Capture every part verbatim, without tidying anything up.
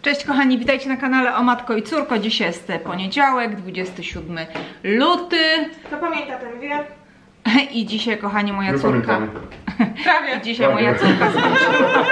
Cześć kochani, witajcie na kanale O Matko i Córko. Dzisiaj jest poniedziałek, dwudziesty siódmy luty. Kto pamięta, ten wie. I dzisiaj, kochani, moja My córka... pamiętamy. Prawie. I dzisiaj moja córka skończyła...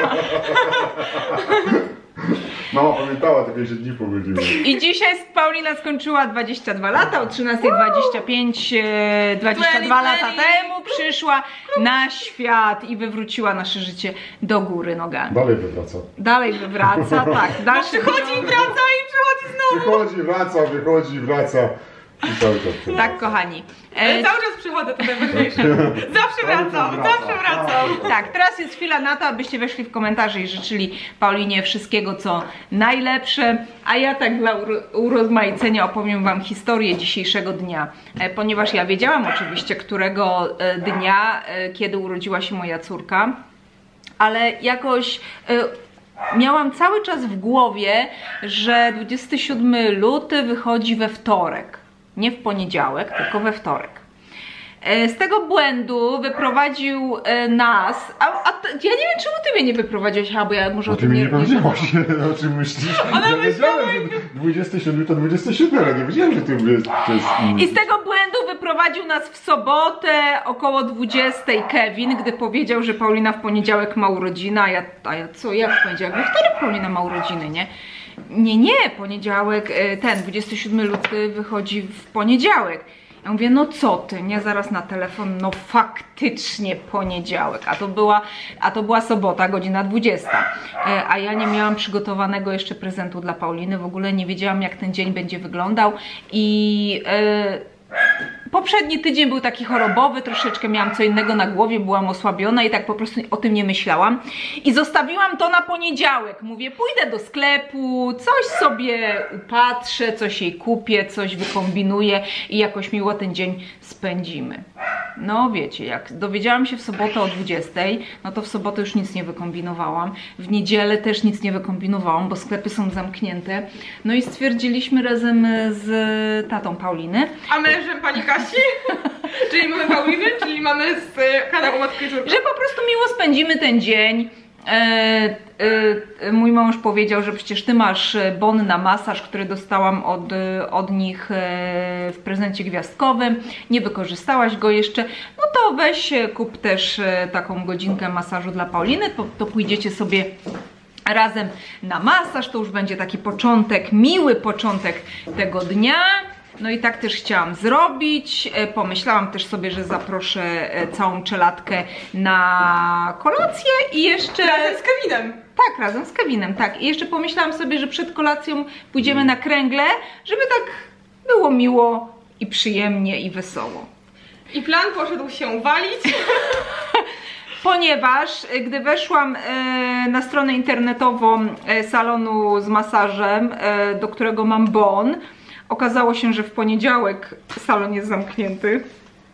Mama pamiętała, tylko się dni pogodziły. I dzisiaj Paulina skończyła dwadzieścia dwa lata, o trzynastej dwadzieścia pięć, dwadzieścia dwa lata temu przyszła na świat i wywróciła nasze życie do góry nogami. Dalej wywraca. Dalej wywraca, tak. Dalszy Przychodzi i wraca i przychodzi znowu. Przychodzi, wraca, wychodzi, wraca. I cały czas przychodzi. Tak, kochani. Ale E, cały czas przychodzę, to najważniejsze. Zawsze wracam, wraca. zawsze wracam. Tak, teraz jest chwila na to, abyście weszli w komentarze i życzyli Paulinie wszystkiego, co najlepsze, a ja tak dla uro urozmaicenia opowiem wam historię dzisiejszego dnia, e, ponieważ ja wiedziałam oczywiście, którego e, dnia, e, kiedy urodziła się moja córka, ale jakoś... E, Miałam cały czas w głowie, że dwudziesty siódmy luty wychodzi we wtorek. Nie w poniedziałek, tylko we wtorek. Z tego błędu wyprowadził nas, a, a to, ja nie wiem, czemu ty mnie nie wyprowadziłeś, a bo ja może O o tym tym nie nie, nie powiedziałaś, o czym myślisz. Ona Ja wiedziałem, że dwudziesty siódmy to dwudziesty siódmy, ale nie wiedziałem, że ty jest... To jest I z tego błędu wyprowadził nas w sobotę około dwudziestej Kevin, gdy powiedział, że Paulina w poniedziałek ma urodziny, a ja, a ja co, jak w poniedziałek? We wtorek Paulina ma urodziny, nie? Nie, nie, poniedziałek, ten dwudziesty siódmy luty wychodzi w poniedziałek. Ja mówię, no co ty, nie, zaraz na telefon, no faktycznie poniedziałek, a to była, a to była sobota, godzina dwudziesta, e, a ja nie miałam przygotowanego jeszcze prezentu dla Pauliny, w ogóle nie wiedziałam, jak ten dzień będzie wyglądał i... E, poprzedni tydzień był taki chorobowy, troszeczkę miałam co innego na głowie, byłam osłabiona i tak po prostu o tym nie myślałam. I zostawiłam to na poniedziałek. Mówię, pójdę do sklepu, coś sobie upatrzę, coś jej kupię, coś wykombinuję i jakoś miło ten dzień spędzimy. No wiecie, jak dowiedziałam się w sobotę o dwudziestej, no to w sobotę już nic nie wykombinowałam. W niedzielę też nic nie wykombinowałam, bo sklepy są zamknięte. No i stwierdziliśmy razem z tatą Pauliny, A mężem pani Kasi? Czyli mamy Pauliny, czyli mamy z kanału Matko i Córko. że po prostu miło spędzimy ten dzień. E, e, mój mąż powiedział, że przecież ty masz bon na masaż, który dostałam od, od nich e, w prezencie gwiazdkowym, nie wykorzystałaś go jeszcze, no to weź kup też e, taką godzinkę masażu dla Pauliny, to, to pójdziecie sobie razem na masaż, to już będzie taki początek, miły początek tego dnia. No i tak też chciałam zrobić. Pomyślałam też sobie, że zaproszę całą czelatkę na kolację i jeszcze... Razem z Kevinem. Tak, razem z Kevinem, tak. I jeszcze pomyślałam sobie, że przed kolacją pójdziemy na kręgle, żeby tak było miło i przyjemnie i wesoło. I plan poszedł się walić. Ponieważ gdy weszłam na stronę internetową salonu z masażem, do którego mam bon, okazało się, że w poniedziałek salon jest zamknięty.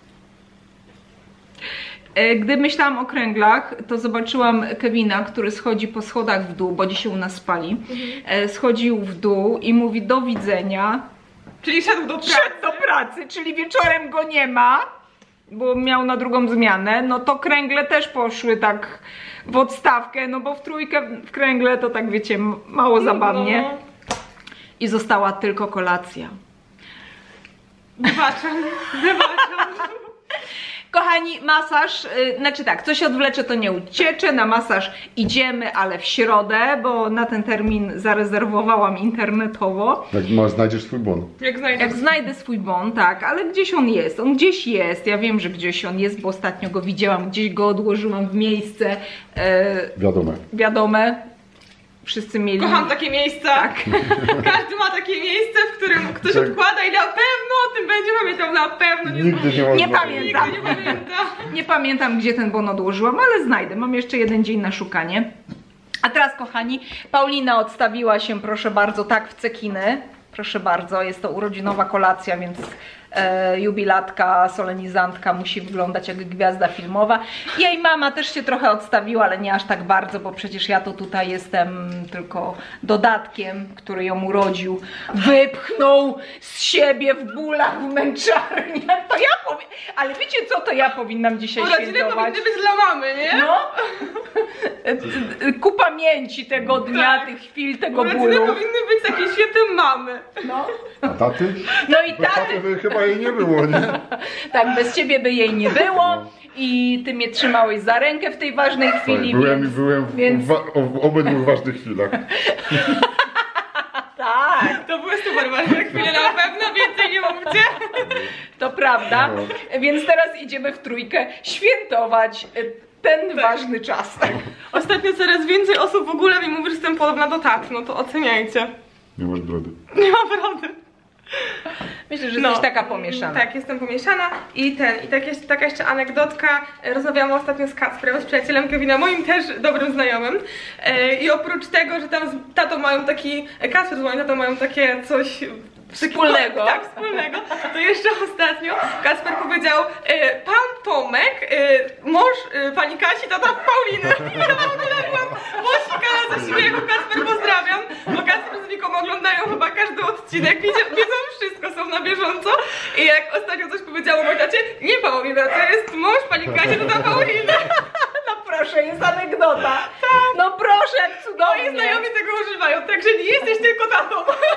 Gdy myślałam o kręglach, to zobaczyłam Kevina, który schodzi po schodach w dół, bo dzisiaj u nas spali. Mhm. Schodził w dół i mówi do widzenia. Czyli szedł do pracy. Szedł do pracy, czyli wieczorem go nie ma, bo miał na drugą zmianę. No to kręgle też poszły tak w odstawkę, no bo w trójkę w kręgle to tak wiecie, mało zabawnie. No. I została tylko kolacja. Wybaczam, wybaczam. Kochani, masaż, yy, znaczy tak, coś odwlecze, to nie uciecze, na masaż idziemy, ale w środę, bo na ten termin zarezerwowałam internetowo. Jak masz, znajdziesz swój bon. Jak znajdę. Jak znajdę swój bon, tak, ale gdzieś on jest, on gdzieś jest, ja wiem, że gdzieś on jest, bo ostatnio go widziałam, gdzieś go odłożyłam w miejsce yy, Wiadome. wiadome. Wszyscy mieli... Kocham takie miejsca. Tak. Każdy ma takie miejsce, w którym ktoś Tak. odkłada i na pewno o tym będzie pamiętał, na pewno. Nie, Nigdy nie Nie można pamiętam. Nigdy nie pamięta. Nie pamiętam, gdzie ten bon odłożyłam, ale znajdę. Mam jeszcze jeden dzień na szukanie. A teraz, kochani, Paulina odstawiła się, proszę bardzo, tak w cekiny. Proszę bardzo, jest to urodzinowa kolacja, więc e, jubilatka, solenizantka musi wyglądać jak gwiazda filmowa. Jej mama też się trochę odstawiła, ale nie aż tak bardzo, bo przecież ja to tutaj jestem tylko dodatkiem, który ją urodził. Wypchnął z siebie w bólach, w męczarniach. To ja powiem, ale wiecie co, to ja powinnam dzisiaj Urodziny świętować. powinny być dla mamy, nie? No, ku pamięci tego dnia, Tak. tych chwil, tego Urodziny bólu. powinny być takim świętem mamy. No. A taty? No i Bo taty taty, by chyba jej nie było, nie? tak, bez ciebie by jej nie było i ty mnie trzymałeś za rękę w tej ważnej chwili, Tak, byłem, więc... byłem w, więc- w, w obydwu ważnych chwilach. Tak, To były super ważne chwile, na pewno więcej nie mówcie. to prawda, No. więc teraz idziemy w trójkę świętować ten ważny czas. Ostatnio coraz więcej osób w ogóle mi mówi, że jestem podobna do tat, no to oceniajcie. Nie masz brody. Nie ma brody. Myślę, że No. jesteś taka pomieszana. Tak, jestem pomieszana i ten, i tak jeszcze, taka jeszcze anegdotka, rozmawiałam ostatnio z Kacprem, z przyjacielem Kevina, moim też dobrym znajomym e, i oprócz tego, że tam z tatą mają taki, Kacper z moim tatą mają takie coś Wspólnego. Tak, wspólnego. To jeszcze ostatnio Kacper powiedział, e, pan Tomek, e, mąż e, pani Kasi, tata Pauliny. I ja w ogóle byłam posikana ze śmiechu. Kacper, pozdrawiam, bo Kacper z Wiką oglądają chyba każdy odcinek, wiedzą, wiedzą wszystko, są na bieżąco. I jak ostatnio coś powiedziało mojej tacie, nie Paulina, to jest mąż pani Kasi, tata Pauliny. No proszę, jest anegdota. No proszę, jak No cudownie. i znajomi tego używają, także nie jesteś tylko tatą.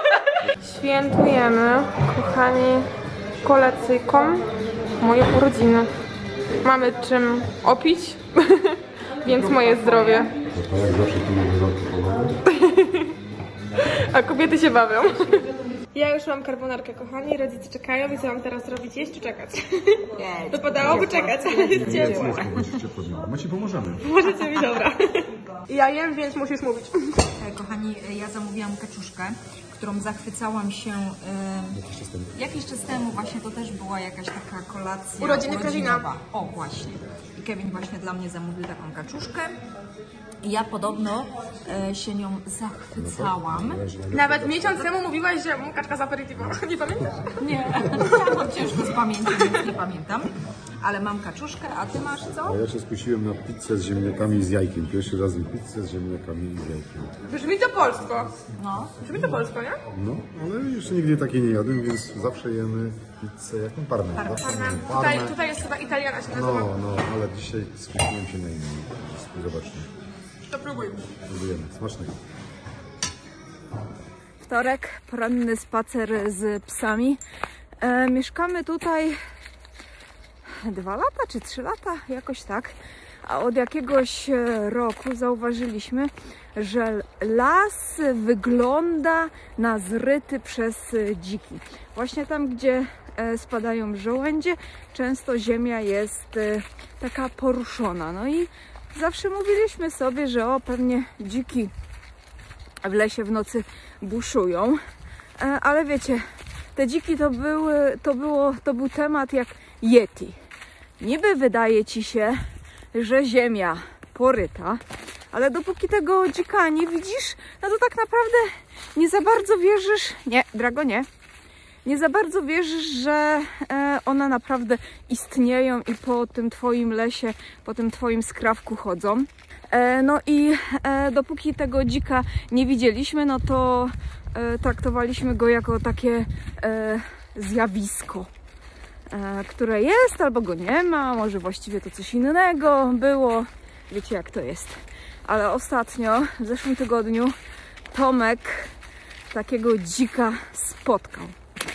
Świętujemy, kochani, kolacyjką moje urodziny. Mamy czym opić, więc moje zdrowie. To jak zawsze tu nie bezalkoholowe. A kobiety się bawią. Ja już mam carbonarkę, kochani, rodzice czekają i co mam teraz robić? Jeść czy czekać? Wypadałoby czekać, ale jest ciepło. Możecie podjąć. My ci pomożemy. Możecie mi, dobra. Ja jem, więc musisz mówić. Kochani, ja zamówiłam kaczuszkę, którą zachwycałam się e, jakiś czas temu. Właśnie to też była jakaś taka kolacja Urodziny urodzinowa. Kevina. O, właśnie. I Kevin właśnie dla mnie zamówił taką kaczuszkę. I ja podobno e, się nią zachwycałam. Nawet miesiąc temu mówiłaś, że kaczka z aperitivo. Nie pamiętasz? Nie, ja mam ciężko z pamięcią, więc nie pamiętam. Ale mam kaczuszkę, a ty masz co? A ja się skusiłem na pizzę z ziemniakami i z jajkiem. Pierwszy raz jem pizzę z ziemniakami i z jajkiem. Brzmi to polsko. No. Brzmi to polsko, nie? No, ale jeszcze nigdy takiej nie jadłem, więc zawsze jemy pizzę jaką parmę. Zawsze jemy Tutaj, parmę. tutaj jest chyba italiana się No, nazywa. no, ale dzisiaj skusiłem się na innym. Zobaczmy. To próbuj. Próbujemy. Smacznego. Wtorek, poranny spacer z psami. E, mieszkamy tutaj dwa lata czy trzy lata, jakoś tak. A od jakiegoś roku zauważyliśmy, że las wygląda na zryty przez dziki. Właśnie tam, gdzie spadają żołędzie, często ziemia jest taka poruszona. No i zawsze mówiliśmy sobie, że o, pewnie dziki w lesie w nocy buszują. Ale wiecie, te dziki to, były, to, było, to był temat jak Yeti. Niby wydaje ci się, że ziemia poryta, ale dopóki tego dzika nie widzisz, no to tak naprawdę nie za bardzo wierzysz, nie, Drago, nie, nie za bardzo wierzysz, że e, one naprawdę istnieją i po tym twoim lesie, po tym twoim skrawku chodzą. E, no i e, dopóki tego dzika nie widzieliśmy, no to e, traktowaliśmy go jako takie e, zjawisko, które jest, albo go nie ma, może właściwie to coś innego było, wiecie jak to jest. Ale ostatnio, w zeszłym tygodniu, Tomek takiego dzika spotkał.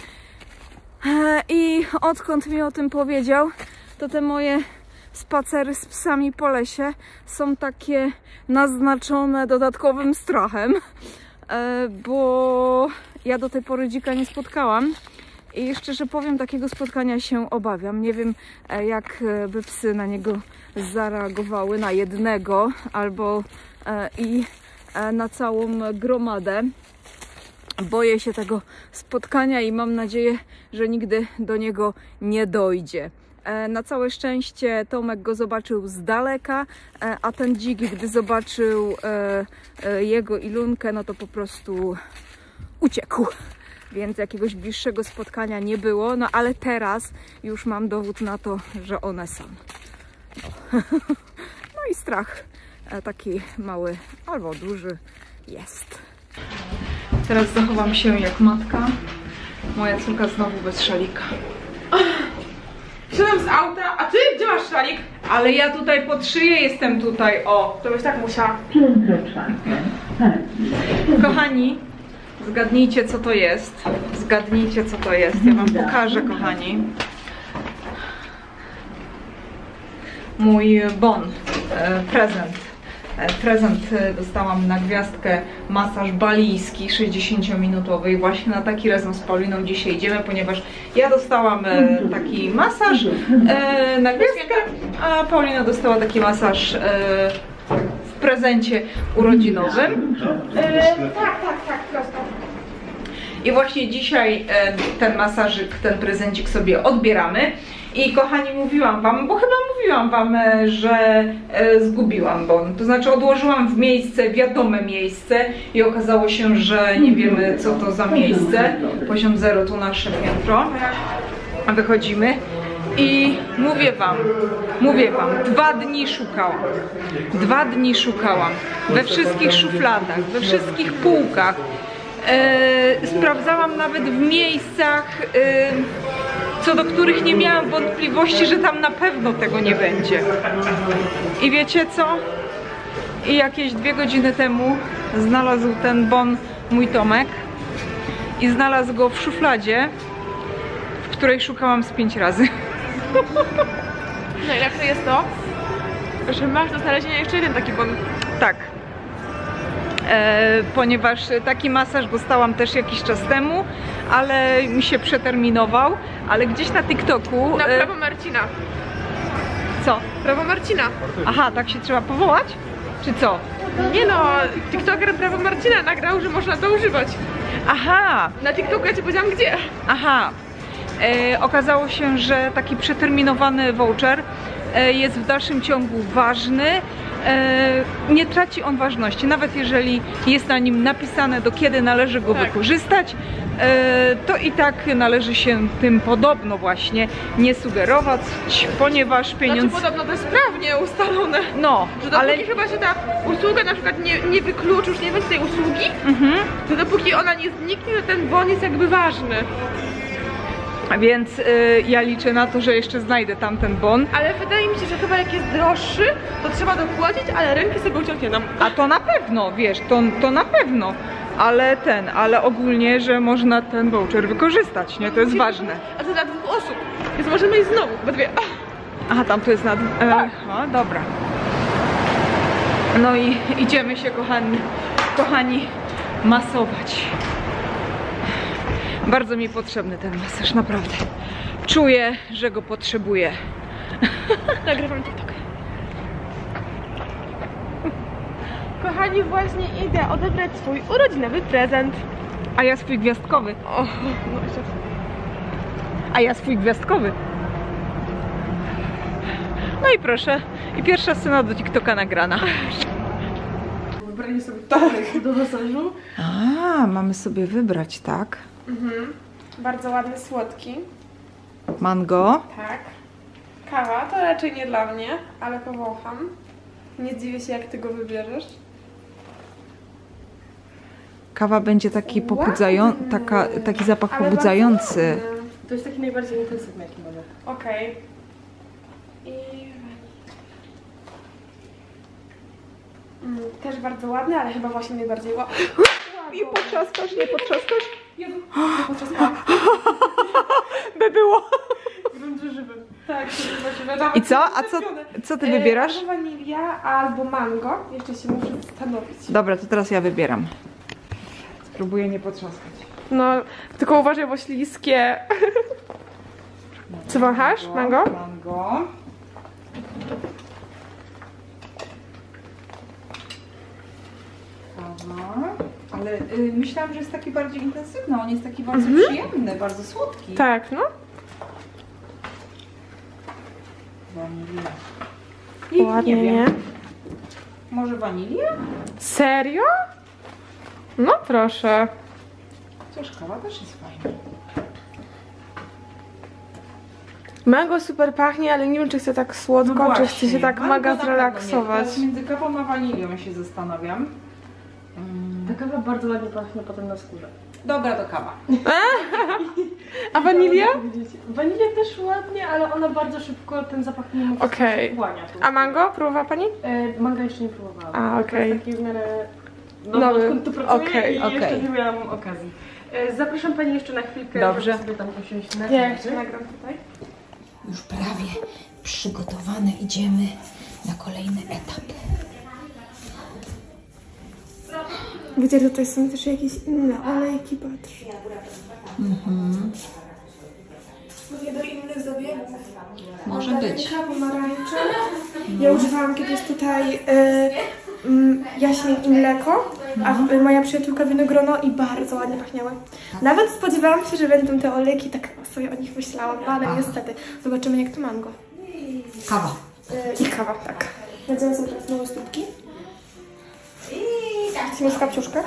I odkąd mi o tym powiedział, to te moje spacery z psami po lesie są takie naznaczone dodatkowym strachem, bo ja do tej pory dzika nie spotkałam. I szczerze powiem, takiego spotkania się obawiam. Nie wiem, jak by psy na niego zareagowały, na jednego albo i na całą gromadę. Boję się tego spotkania i mam nadzieję, że nigdy do niego nie dojdzie. Na całe szczęście Tomek go zobaczył z daleka, a ten dzik, gdy zobaczył jego Ilunkę, no to po prostu uciekł. więc jakiegoś bliższego spotkania nie było, no ale teraz już mam dowód na to, że one są. No, no i strach taki mały albo duży jest. Teraz zachowam się jak matka. Moja córka znowu bez szalika. Wsiadam z auta, a ty gdzie masz szalik? Ale ja tutaj pod szyję jestem tutaj, o. To byś tak musiała. Kochani, zgadnijcie co to jest. Zgadnijcie co to jest. Ja wam pokażę, kochani. Mój bon, e, prezent. E, prezent e, dostałam na gwiazdkę masaż balijski sześćdziesięciominutowy i właśnie na taki razem z Pauliną dzisiaj idziemy, ponieważ ja dostałam e, taki masaż e, na gwiazdkę, a Paulina dostała taki masaż e, w prezencie urodzinowym. E, Tak, tak, tak, prosto. I właśnie dzisiaj e, ten masażyk, ten prezencik sobie odbieramy. I kochani, mówiłam wam, bo chyba mówiłam wam, e, że e, zgubiłam bon. To znaczy odłożyłam w miejsce, wiadome miejsce i okazało się, że nie wiemy co to za miejsce. Poziom zero tu nasze piętro. A wychodzimy i mówię wam, mówię wam, dwa dni szukałam. Dwa dni szukałam. We wszystkich szufladach, we wszystkich półkach. E, sprawdzałam nawet w miejscach, e, co do których nie miałam wątpliwości, że tam na pewno tego nie będzie. I wiecie co? I jakieś dwie godziny temu znalazł ten bon mój Tomek i znalazł go w szufladzie, w której szukałam z pięć razy. Najlepsze jest to, że masz do znalezienia jeszcze jeden taki bon. Tak. E, ponieważ taki masaż dostałam też jakiś czas temu, ale mi się przeterminował, ale gdzieś na TikToku... Na e, prawo Marcina. Co? Prawo Marcina. Aha, tak się trzeba powołać? Czy co? Nie no, TikToker prawo Marcina nagrał, że można to używać. Aha, Na TikToku ja ci powiedziałam gdzie. aha. E, okazało się, że taki przeterminowany voucher e, jest w dalszym ciągu ważny. E, nie traci on ważności, nawet jeżeli jest na nim napisane, do kiedy należy go Tak. wykorzystać, e, to i tak należy się tym podobno właśnie nie sugerować, ponieważ pieniądz... Znaczy podobno to jest prawnie ustalone. No, Że dopóki ale... chyba się ta usługa na przykład nie, nie wykluczy, już nie będzie tej usługi, Mhm. to dopóki ona nie zniknie, to ten bon jest jakby ważny. Więc y, ja liczę na to, że jeszcze znajdę tamten bon. Ale wydaje mi się, że chyba jak jest droższy, to trzeba dopłacić, ale ręki sobie uciąć nie dam. A to na pewno, wiesz, to, to na pewno. Ale ten, ale ogólnie, że można ten voucher wykorzystać, nie? To jest ważne. A to dla dwóch osób, więc możemy iść znowu, we dwie. Aha, tam to jest nad... E, a, dobra. No i idziemy się, kochani, kochani, masować. Bardzo mi potrzebny ten masaż, naprawdę. Czuję, że go potrzebuję. Nagrywam TikTok. Kochani, właśnie idę odebrać swój urodzinowy prezent. A ja swój gwiazdkowy. O, no jeszcze. A ja swój gwiazdkowy. No i proszę. I pierwsza scena do TikToka nagrana. Wybranie sobie tak do masażu. A, mamy sobie wybrać, tak? Mhm. Bardzo ładny, słodki. Mango. Tak. Kawa to raczej nie dla mnie, ale powącham. Nie zdziwię się, jak ty go wybierzesz. Kawa będzie taki pobudzający, taka, taki zapach Ale pobudzający. bardzo ładny. To jest taki najbardziej intensywny, jaki mamy. Okej. I... Mm, też bardzo ładny, ale chyba właśnie najbardziej ładny. Nie potrzaskasz, nie potrzaskasz? Jezu, nie potrzaskałam. By było. Grunt żywy. Tak, to jest właśnie I co? A co, co ty wybierasz? Albo wanilia, albo mango. Jeszcze się muszę zastanowić. Dobra, to teraz ja wybieram. Spróbuję nie potrzaskać. No, tylko uważaj, bo śliskie. Co wąchasz? Mango? Mango. Kawa. Ale y, myślałam, że jest taki bardziej intensywny. On jest taki bardzo przyjemny, bardzo słodki. Tak, no. Wanilia. Nie, Ładnie, nie nie? wiem. Może wanilia? Serio? No proszę. Chociaż kawa też jest fajna. Mango super pachnie, ale nie wiem, czy chcę tak słodko, czy chcę się tak mega zrelaksować. Teraz między kawą a wanilią się zastanawiam. Ta kawa bardzo ładnie pachnie potem na skórze. Dobra, to kawa. A wanilia? Wanilia też ładnie, ale ona bardzo szybko ten zapach mimo wszystko Okej. się wchłania tu. A mango? Próbowała pani? E, Manga jeszcze nie próbowałam. A, okej. To jest taki w miarę... No, Nowy. odkąd tu pracuję Okej, i okej. jeszcze nie miałam okazji. E, zapraszam pani jeszcze na chwilkę, Dobrze. żeby sobie tam usiąść na Ja chwilę. jeszcze nagram tutaj. Już prawie przygotowane, idziemy na kolejny etap. Wiecie, że tutaj są też jakieś inne olejki, patrz. Mhm. Mówię do innych zabiegów. Może być. Kawa pomarańcza. Ja używałam kiedyś tutaj y, mm, jaśmin i mleko, a y, moja przyjaciółka winogrono i bardzo ładnie pachniały. Nawet spodziewałam się, że będą te olejki, tak sobie o nich myślałam, no ale niestety. Zobaczymy, jak to mango. Kawa. Y, I kawa, tak. Nadzieję sobie teraz małe stópki. Chcemy z kapciuszka.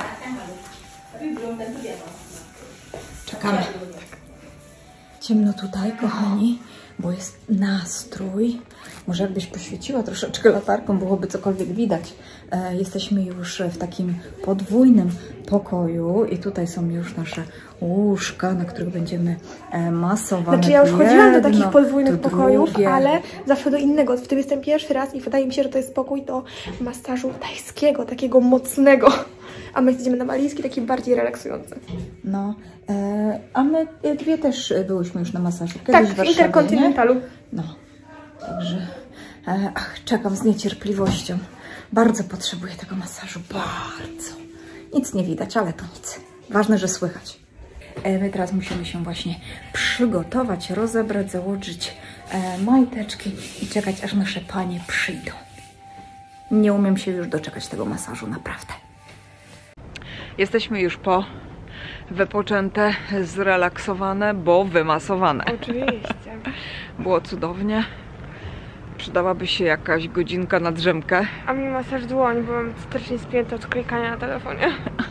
Czekamy. Ciemno tutaj, kochani, bo jest nastrój. Może jakbyś poświeciła troszeczkę latarką, byłoby cokolwiek widać. E, jesteśmy już w takim podwójnym pokoju i tutaj są już nasze łóżka, na których będziemy e, masowane. Znaczy ja już chodziłam do takich Jedno, podwójnych to pokojów, drugie. ale zawsze do innego. W tym jestem pierwszy raz i wydaje mi się, że to jest pokój do masażu tajskiego, takiego mocnego. A my idziemy na malijski, taki bardziej relaksujący. No, e, a my dwie też byłyśmy już na masażu. Kiedyś Tak, w w Warszawie, Interkontynentalu. nie? No, także e, ach, czekam z niecierpliwością. Bardzo potrzebuję tego masażu, bardzo. Nic nie widać, ale to nic. Ważne, że słychać. E, my teraz musimy się właśnie przygotować, rozebrać, założyć e, majteczki i czekać, aż nasze panie przyjdą. Nie umiem się już doczekać tego masażu, naprawdę. Jesteśmy już po wypoczęte, zrelaksowane, bo wymasowane. Oczywiście. Było cudownie. Przydałaby się jakaś godzinka na drzemkę. A mi masaż dłoń, byłam strasznie spięta od klikania na telefonie.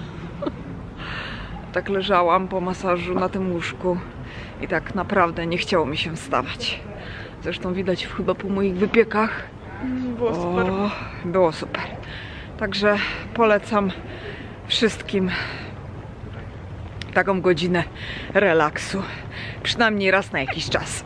Tak leżałam po masażu na tym łóżku i tak naprawdę nie chciało mi się wstawać. Zresztą widać chyba po moich wypiekach. Było super. O, było super. Także polecam wszystkim taką godzinę relaksu. Przynajmniej raz na jakiś czas.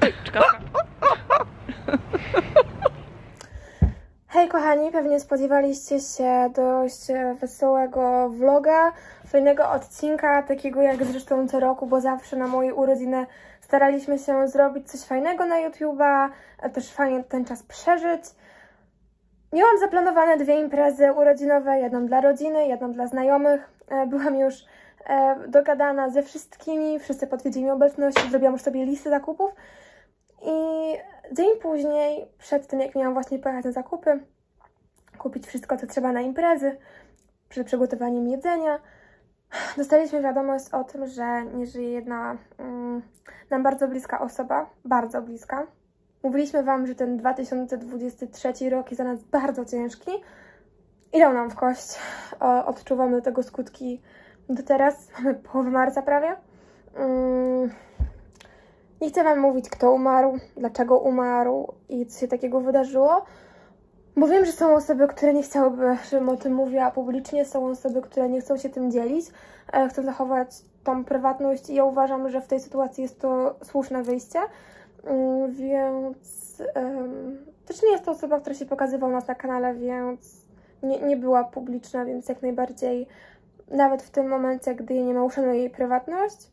Hej kochani, pewnie spodziewaliście się dość wesołego vloga, fajnego odcinka, takiego jak zresztą co roku, bo zawsze na moje urodziny staraliśmy się zrobić coś fajnego na YouTube'a, też fajnie ten czas przeżyć. Miałam zaplanowane dwie imprezy urodzinowe, jedną dla rodziny, jedną dla znajomych. Byłam już dogadana ze wszystkimi, wszyscy potwierdzili mi obecność, zrobiłam już sobie listę zakupów. I dzień później, przed tym jak miałam właśnie pojechać na zakupy, kupić wszystko, co trzeba na imprezy, przed przygotowaniem jedzenia, dostaliśmy wiadomość o tym, że nie żyje jedna um, nam bardzo bliska osoba, bardzo bliska. Mówiliśmy Wam, że ten dwa tysiące dwudziesty trzeci rok jest dla nas bardzo ciężki i dał nam w kość. O, odczuwamy tego skutki do teraz, mamy połowę marca prawie. Um, Nie chcę Wam mówić, kto umarł, dlaczego umarł i co się takiego wydarzyło, bo wiem, że są osoby, które nie chciałyby, żebym o tym mówiła publicznie, są osoby, które nie chcą się tym dzielić, e, chcą zachować tą prywatność i ja uważam, że w tej sytuacji jest to słuszne wyjście, um, więc um, też nie jest to osoba, która się pokazywał u nas na kanale, więc nie, nie była publiczna, więc jak najbardziej nawet w tym momencie, gdy jej nie ma, uszanuję jej prywatność.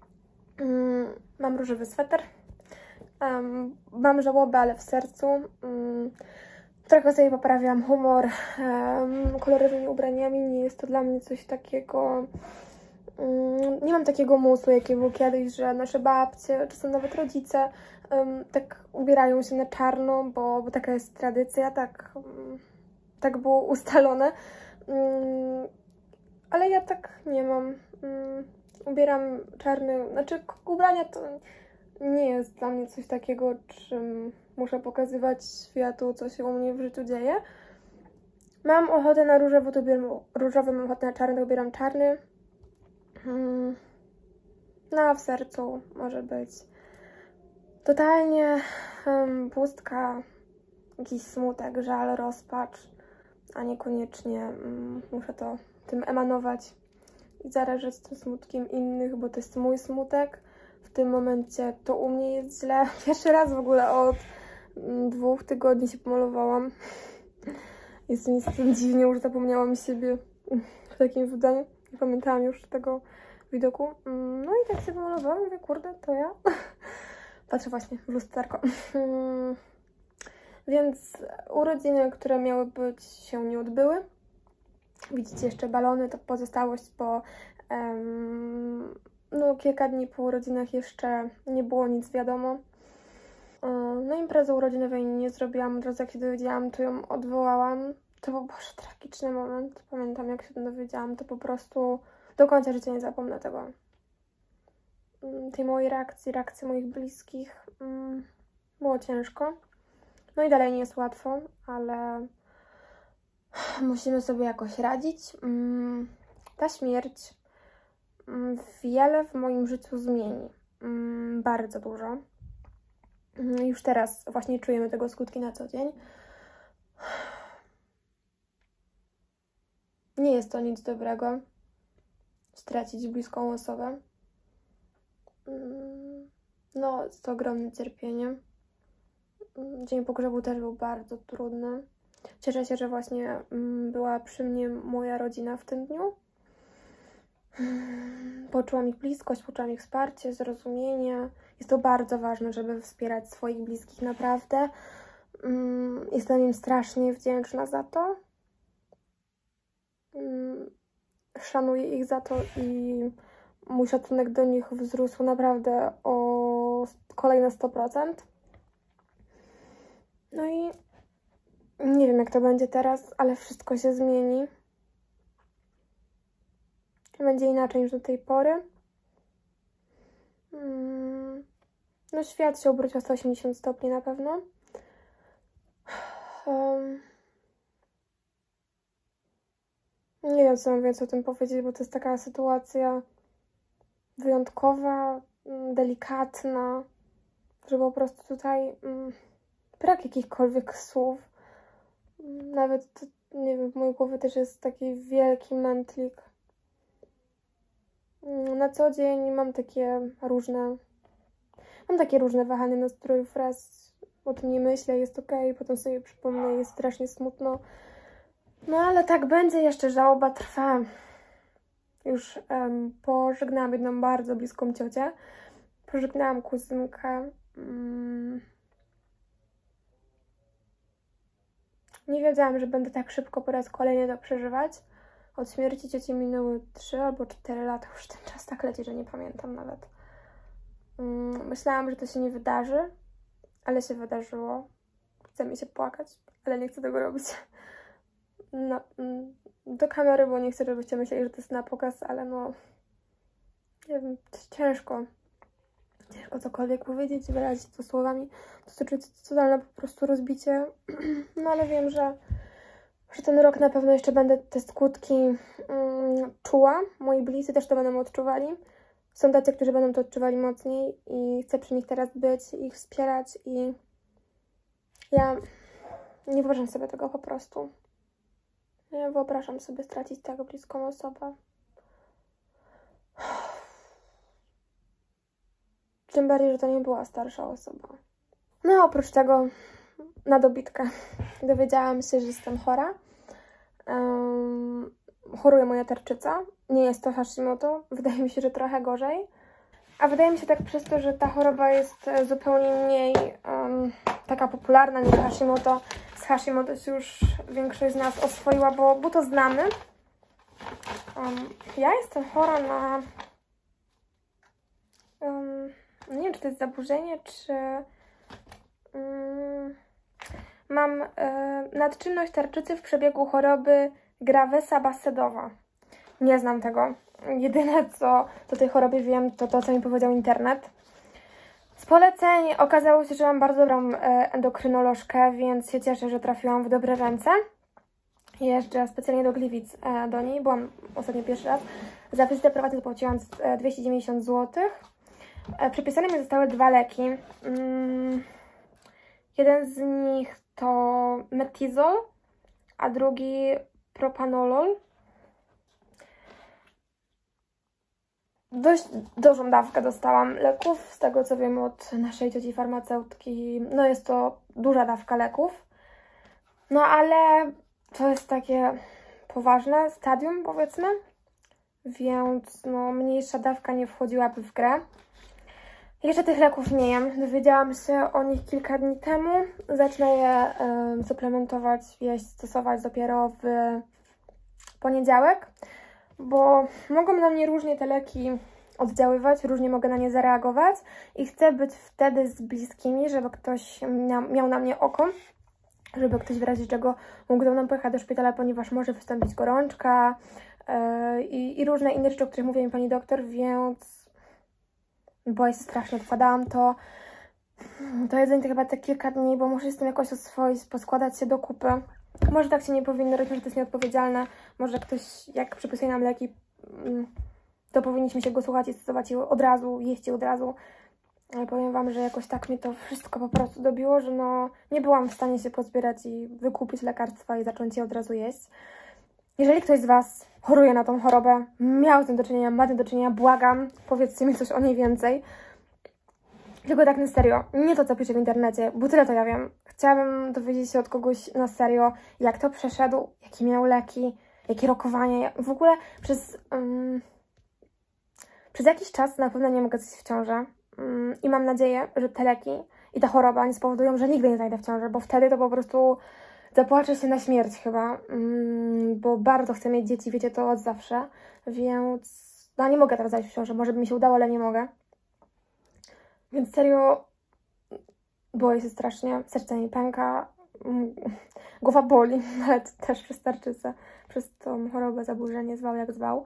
Um, Mam różowy sweter, um, mam żałobę, ale w sercu. Um, trochę sobie poprawiam humor um, kolorowymi ubraniami. Nie jest to dla mnie coś takiego... Um, nie mam takiego musu, jakie było kiedyś, że nasze babcie, czy są nawet rodzice, um, tak ubierają się na czarno, bo, bo taka jest tradycja, tak, um, tak było ustalone. Um, ale ja tak nie mam. Um, Ubieram czarny, znaczy ubrania to nie jest dla mnie coś takiego, czym muszę pokazywać światu, co się u mnie w życiu dzieje. Mam ochotę na różowy, to ubieram różowy, mam ochotę na czarny, to ubieram czarny. Hmm. No a w sercu może być totalnie um, pustka, jakiś smutek, żal, rozpacz, a niekoniecznie um, muszę to tym emanować i zarażać tym smutkiem innych, bo to jest mój smutek. W tym momencie to u mnie jest źle. Pierwszy raz w ogóle od um, dwóch tygodni się pomalowałam. Jest mi z tym dziwnie, już zapomniałam siebie w takim wydaniu. Nie pamiętałam już tego widoku. No i tak się pomalowałam, mówię, kurde, to ja. Patrzę właśnie w lusterko. Więc urodziny, które miały być, się nie odbyły. Widzicie jeszcze balony, to pozostałość, bo um, no, kilka dni po urodzinach jeszcze nie było nic wiadomo. No imprezy urodzinowej nie zrobiłam, od razu jak się dowiedziałam, to ją odwołałam. To był boże, tragiczny moment. Pamiętam, jak się tym dowiedziałam, to po prostu do końca życia nie zapomnę tego. Tej mojej reakcji, reakcji moich bliskich. Było ciężko. No i dalej nie jest łatwo, ale musimy sobie jakoś radzić. Ta śmierć wiele w moim życiu zmieni. Bardzo dużo. Już teraz właśnie czujemy tego skutki na co dzień. Nie jest to nic dobrego stracić bliską osobę. No, jest to ogromne cierpienie. Dzień pogrzebu też był bardzo trudny. Cieszę się, że właśnie była przy mnie moja rodzina w tym dniu. Poczułam ich bliskość, poczułam ich wsparcie, zrozumienie. Jest to bardzo ważne, żeby wspierać swoich bliskich, naprawdę. Jestem im strasznie wdzięczna za to. Szanuję ich za to i mój szacunek do nich wzrósł naprawdę o kolejne sto procent. No i nie wiem, jak to będzie teraz, ale wszystko się zmieni. Będzie inaczej niż do tej pory. No świat się obrócił o sto osiemdziesiąt stopni na pewno. Um, nie wiem, co mam więcej o tym powiedzieć, bo to jest taka sytuacja wyjątkowa, delikatna, że po prostu tutaj um, brak jakichkolwiek słów. Nawet, to, nie wiem, w mojej głowie też jest taki wielki mętlik. Na co dzień mam takie różne, mam takie różne wahania nastrojów, raz o tym nie myślę, jest okej, okay, potem sobie przypomnę, jest strasznie smutno. No ale tak będzie, jeszcze żałoba trwa. Już um, pożegnałam jedną bardzo bliską ciocię, pożegnałam kuzynkę. Um, nie wiedziałam, że będę tak szybko po raz kolejny to przeżywać. Od śmierci cioci minęły trzy albo cztery lata, już ten czas tak leci, że nie pamiętam nawet. Myślałam, że to się nie wydarzy, ale się wydarzyło. Chce mi się płakać, ale nie chcę tego robić. No, do kamery, bo nie chcę, żebyście myśleli, że to jest na pokaz, ale no... Nie wiem, to jest ciężko. Ciężko cokolwiek powiedzieć, wyrazić to słowami. To jest totalne po prostu rozbicie. No ale wiem, że... że ten rok na pewno jeszcze będę te skutki um, czuła. Moi bliscy też to będą odczuwali. Są tacy, którzy będą to odczuwali mocniej i chcę przy nich teraz być, ich wspierać i ja nie wyobrażam sobie tego po prostu. Nie wyobrażam sobie stracić tak bliską osobę. Tym bardziej, że to nie była starsza osoba. No oprócz tego na dobitkę dowiedziałam się, że jestem chora. Um, choruje moja tarczyca. Nie jest to Hashimoto. Wydaje mi się, że trochę gorzej. A wydaje mi się tak przez to, że ta choroba jest zupełnie mniej um, taka popularna niż Hashimoto. Z Hashimoto się już większość z nas oswoiła, bo, bo to znamy. Um, ja jestem chora na... Um, nie wiem, czy to jest zaburzenie, czy... Um, mam y, nadczynność tarczycy w przebiegu choroby Gravesa-Basedowa. Nie znam tego. Jedyne, co do tej chorobie wiem, to to, co mi powiedział internet. Z poleceń okazało się, że mam bardzo dobrą y, endokrynolożkę, więc się cieszę, że trafiłam w dobre ręce. Jeżdżę specjalnie do Gliwic e, do niej, byłam ostatnio pierwszy raz. Za wizytę prywatną zapłaciłam e, dwieście dziewięćdziesiąt złotych. E, Przepisane mi zostały dwa leki. Mm, jeden z nich to Metizol, a drugi Propanolol. Dość dużą dawkę dostałam leków, z tego co wiem od naszej cioci farmaceutki. No jest to duża dawka leków. No ale to jest takie poważne stadium, powiedzmy, więc no mniejsza dawka nie wchodziłaby w grę. Jeszcze tych leków nie jem. Dowiedziałam się o nich kilka dni temu. Zacznę je y, suplementować, jeść, stosować dopiero w poniedziałek, bo mogą na mnie różnie te leki oddziaływać, różnie mogę na nie zareagować i chcę być wtedy z bliskimi, żeby ktoś miał, miał na mnie oko, żeby ktoś w razie czego mógł ze mną pojechać do szpitala, ponieważ może wystąpić gorączka yy, i, i różne inne rzeczy, o których mówiła mi pani doktor, więc boję się strasznie, odkładałam to. To jedzenie to chyba te kilka dni, bo muszę się z tym jakoś oswoić, poskładać się do kupy. Może tak się nie powinno robić, może to jest nieodpowiedzialne, może ktoś jak przepisuje nam leki, to powinniśmy się go słuchać i stosować je od razu, jeść je od razu. Ale powiem wam, że jakoś tak mnie to wszystko po prostu dobiło, że no nie byłam w stanie się pozbierać i wykupić lekarstwa i zacząć je od razu jeść. Jeżeli ktoś z was choruje na tą chorobę, miał z tym do czynienia, ma z tym do czynienia, błagam, powiedzcie mi coś o niej więcej. Tylko tak na serio, nie to co pisze w internecie, bo tyle to ja wiem. Chciałabym dowiedzieć się od kogoś na serio, jak to przeszedł, jakie miał leki, jakie rokowanie. W ogóle przez, um, przez jakiś czas na pewno nie mogę zajść w ciążę. Um, I mam nadzieję, że te leki i ta choroba nie spowodują, że nigdy nie zajdę w ciążę, bo wtedy to po prostu zapłaczę się na śmierć chyba. Um, bo bardzo chcę mieć dzieci, wiecie to od zawsze, więc no nie mogę teraz zajść w ciążę. Może by mi się udało, ale nie mogę. Więc serio boję się strasznie, serce mi pęka, głowa boli, ale to też przez tarczycę, przez tą chorobę, zaburzenie, zwał jak zwał.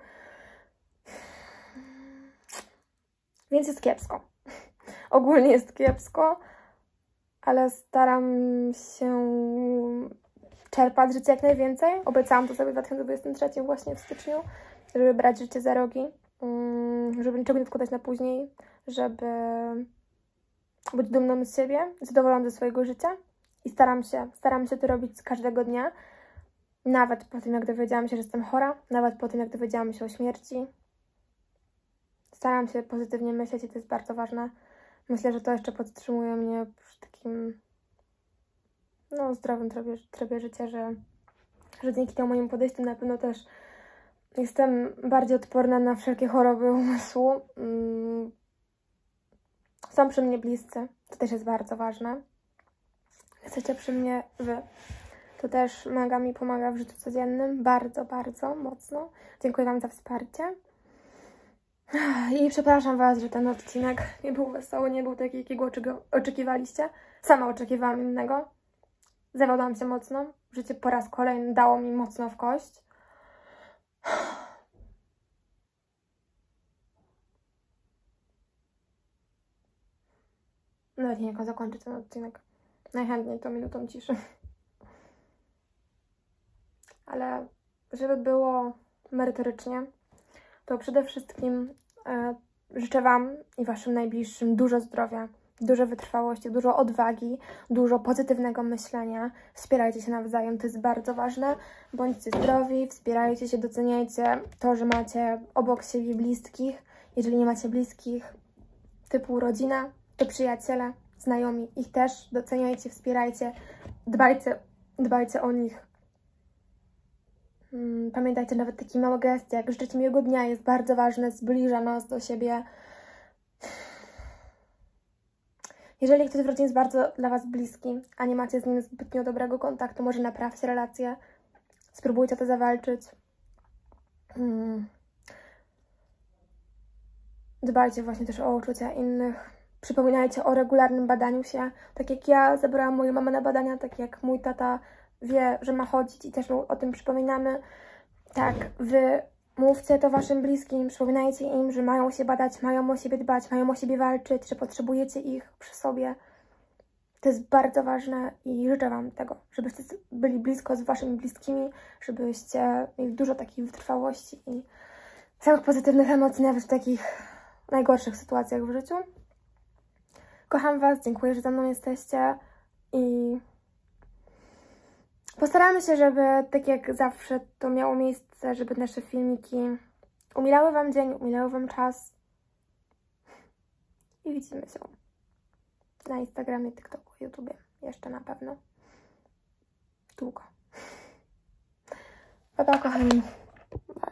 Więc jest kiepsko. Ogólnie jest kiepsko, ale staram się czerpać życie jak najwięcej. Obiecałam to sobie w dwa tysiące dwudziestym trzecim właśnie w styczniu, żeby brać życie za rogi, żeby niczego nie odkładać na później, żeby być dumną z siebie, zadowoloną ze swojego życia i staram się, staram się to robić każdego dnia, nawet po tym jak dowiedziałam się, że jestem chora, nawet po tym jak dowiedziałam się o śmierci. Staram się pozytywnie myśleć i to jest bardzo ważne. Myślę, że to jeszcze podtrzymuje mnie przy takim no, zdrowym trybie, trybie życia, że, że dzięki temu mojemu podejściu na pewno też jestem bardziej odporna na wszelkie choroby umysłu. Mm. Są przy mnie bliscy, to też jest bardzo ważne. Jesteście przy mnie wy. To też mega mi pomaga w życiu codziennym, bardzo, bardzo mocno. Dziękuję wam za wsparcie. I przepraszam was, że ten odcinek nie był wesoły, nie był taki, jakiego oczekiwaliście. Sama oczekiwałam innego. Zawiodłam się mocno. Życie po raz kolejny dało mi mocno w kość. Nawet nie wiem, jak zakończyć ten odcinek. Najchętniej to minutą ciszy. Ale żeby było merytorycznie, to przede wszystkim e, życzę wam i waszym najbliższym dużo zdrowia, dużo wytrwałości, dużo odwagi, dużo pozytywnego myślenia. Wspierajcie się nawzajem, to jest bardzo ważne. Bądźcie zdrowi, wspierajcie się, doceniajcie to, że macie obok siebie bliskich. Jeżeli nie macie bliskich, typu rodzina, to przyjaciele, znajomi, ich też doceniajcie, wspierajcie, dbajcie, dbajcie o nich. Pamiętajcie, nawet taki mały gest, jak życzeć miłego dnia, jest bardzo ważny, zbliża nas do siebie. Jeżeli ktoś w rodzinie jest bardzo dla was bliski, a nie macie z nim zbytnio dobrego kontaktu, może naprawcie relacje, spróbujcie to zawalczyć. Hmm. Dbajcie właśnie też o uczucia innych. Przypominajcie o regularnym badaniu się. Tak jak ja zabrałam moją mamę na badania, tak jak mój tata wie, że ma chodzić i też mu o tym przypominamy. Tak, wy mówcie to waszym bliskim, przypominajcie im, że mają się badać, mają o siebie dbać, mają o siebie walczyć, że potrzebujecie ich przy sobie. To jest bardzo ważne i życzę Wam tego, żebyście byli blisko z Waszymi bliskimi, żebyście mieli dużo takiej wytrwałości i samych pozytywnych emocji nawet w takich najgorszych sytuacjach w życiu. Kocham Was, dziękuję, że ze mną jesteście i postaramy się, żeby tak jak zawsze to miało miejsce, żeby nasze filmiki umilały Wam dzień, umilały Wam czas i widzimy się na Instagramie, TikToku, YouTubie. Jeszcze na pewno. Długo. Pa, pa, kochani. Bye.